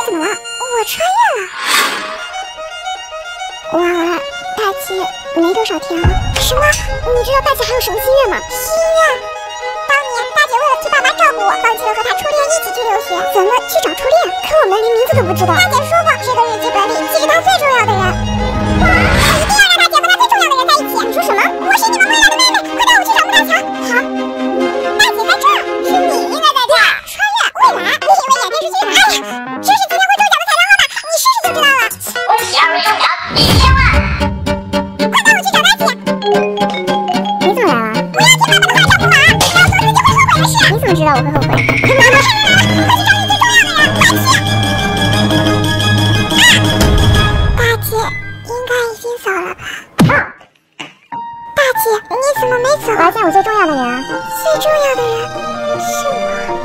怎么了？我穿越了。完了，大姐没多少天了。什么？你知道大姐还有什么心愿吗？心愿？当年大姐为了替爸妈照顾我，放弃了和她初恋一起去留学。怎么去找初恋？可我们连名字都不知道。大姐说过，这个日记本里记着她最重要的人。一定要让大姐和她最重要的人在一起。你说什么？我是你们未来的妹妹，快带我去找穆大强。好。大姐在这儿，是你应该在这儿。穿越未来？你以为演电视剧？哎呀，这是今天会中奖的彩票号码，你试试就知道了。 恭喜2位中奖1000万！ 快带我去找大姐。你怎么来了？不要听爸爸的话，小木马，你要做自己会后悔的事。你怎么知道我会后悔？快去找你最重要的人，快去！大姐应该已经走了吧？大姐，你怎么没走？我要见我最重要的人啊！最重要的人是我。